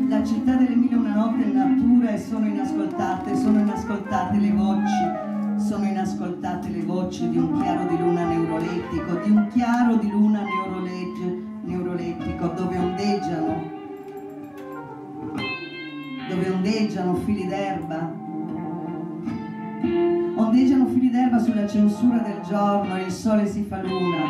La città delle mille e una notte è natura e sono inascoltate le voci, sono inascoltate le voci di un chiaro di luna neurolettico, di un chiaro di luna neurolettico dove ondeggiano fili d'erba, sulla censura del giorno, e il sole si fa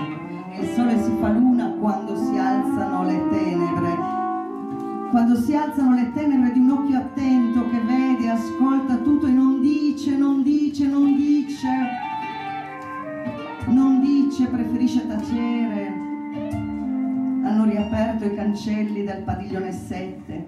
luna quando si alzano le tenebre. Quando si alzano le tenebre di un occhio attento che vede, ascolta tutto e non dice, preferisce tacere. Hanno riaperto i cancelli del padiglione 7.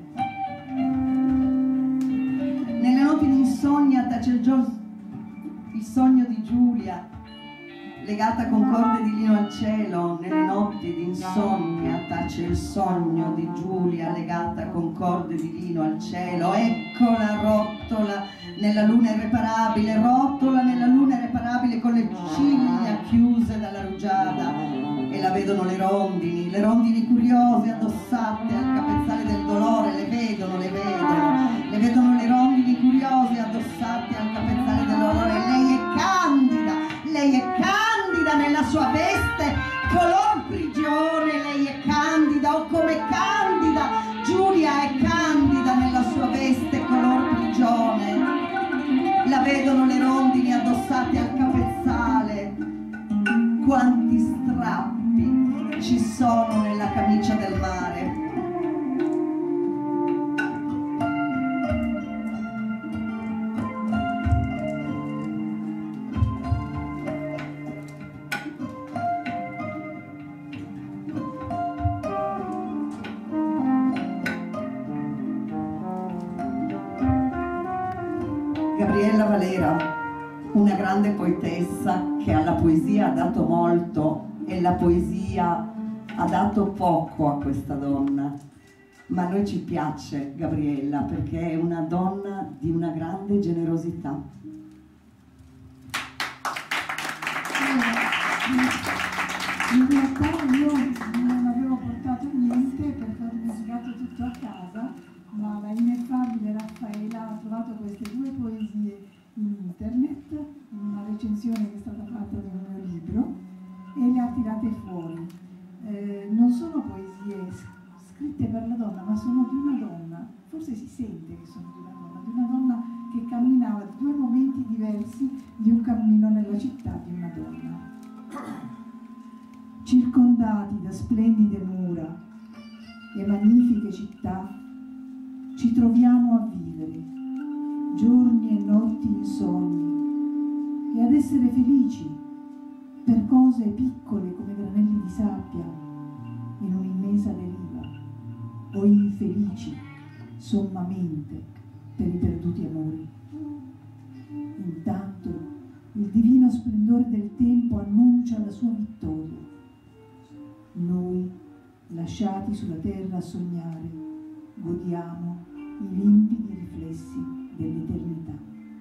Nelle notti di insonnia tace il sogno di Giulia, legata con corde di lino al cielo. Nelle notti di insonnia tace il sogno di Giulia, legata con corde di lino al cielo. Eccola rotola nella luna irreparabile, con le ciglia chiuse dalla rugiada, e la vedono le rondini curiose addossate al capezzale del dolore, le vedono le rondini curiose addossate al capezzale del dolore. Lei è candida nella sua veste color prigione, lei è candida, o come candida, Giulia è candida nella sua veste color prigione. La vedono le rondini addossate al capezzale. Quanti strappi ci sono nella camicia del mare. Gabriella Valera, una grande poetessa che alla poesia ha dato molto, e la poesia ha dato poco a questa donna, ma a noi ci piace Gabriella perché è una donna di una grande generosità. In realtà io non avevo portato niente perché ho dimenticato tutto a casa, ma la ineffabile Raffaela ha trovato queste due poesie in internet, in una recensione che è stata fatta di un mio libro, e le ha tirate fuori. Non sono poesie scritte per la donna, ma sono di una donna, forse si sente che sono di una donna che camminava due momenti diversi di un cammino nella città di una donna. Circondati da splendide mura e magnifiche città, ci troviamo a vivere giorni e notti insonni e ad essere felici per cose piccole come granelli di sabbia in un'immensa deriva, o infelici sommamente per i perduti amori. Intanto il divino splendore del tempo annuncia la sua vittoria. Noi, lasciati sulla terra a sognare, godiamo i limpidi riflessi dell'eternità.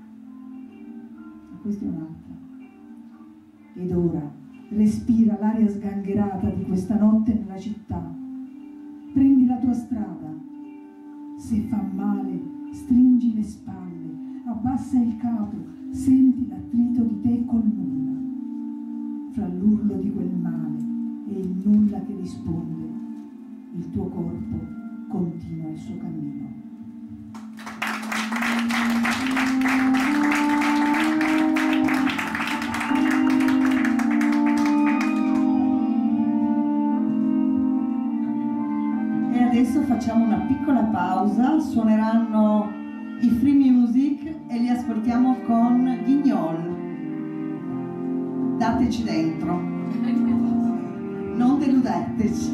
E questa è un'altra. Ed ora respira l'aria sgangherata di questa notte nella città. Prendi la tua strada. Se fa male, stringi le spalle, abbassa il capo, senti l'attrito di te col nulla. Fra l'urlo di quel male e il nulla che risponde, il tuo corpo continua il suo cammino. E adesso facciamo una piccola pausa, suoneranno i Free Music e li ascoltiamo con Guignol. Dateci dentro, non deludeteci.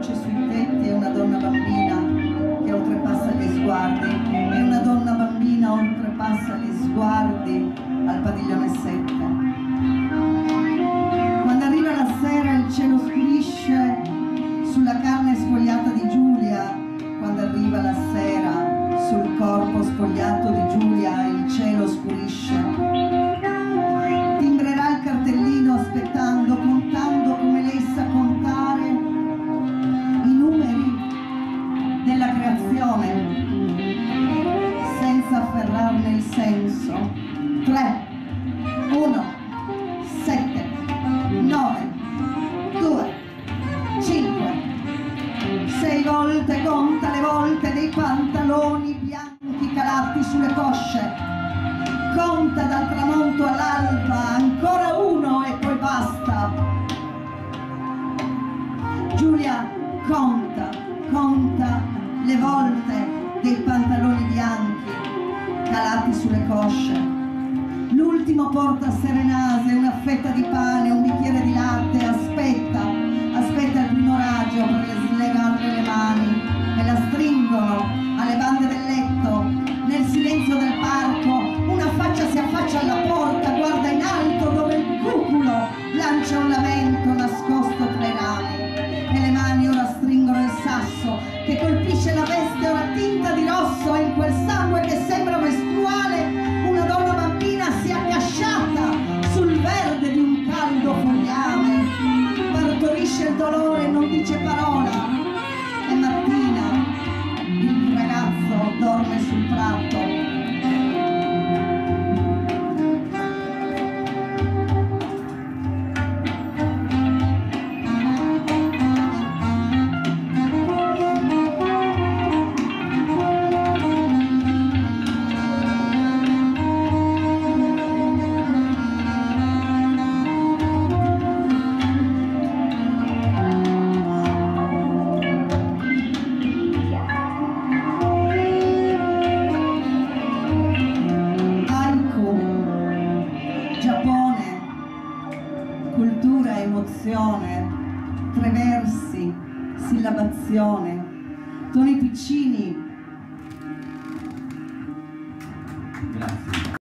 luce sui tetti è una donna bambina che oltrepassa gli sguardi, è una donna bambina oltrepassa gli sguardi al padiglione 7. Quando arriva la sera il cielo scurisce sulla carne spogliata di Giulia, quando arriva la sera sul corpo spogliato di Giulia il cielo scurisce. Timbrerà il cartellino aspettando, contando come lei sa contare i numeri della creazione senza afferrarne il senso. 3, 1, 7, 9, 2, 5, 6 volte conta le volte dei pantaloni bianchi calati sulle cosce, conta dal tramonto all'alba, ancora uno e poi basta. Giulia conta, conta le volte dei pantaloni bianchi calati sulle cosce. L'ultimo porta serenase, una fetta di pane, un bicchiere di latte, aspetta il primo raggio per slegarle le mani e la stringono alle bande del letto. Nel silenzio del parco una faccia si affaccia alla porta, guarda in alto dove il cuculo lancia un lamento nascosto tra i rami e le mani ora stringono il sasso che colpisce la veste ora tinta di rosso e in quel sangue che sembra mestruale una donna bambina si è accasciata sul verde di un caldo fogliame, partorisce il dolore e non dice parola. È mattina, il ragazzo dorme sul prato. Giappone, cultura, emozione, 3 versi, sillabazione, toni piccini. Grazie.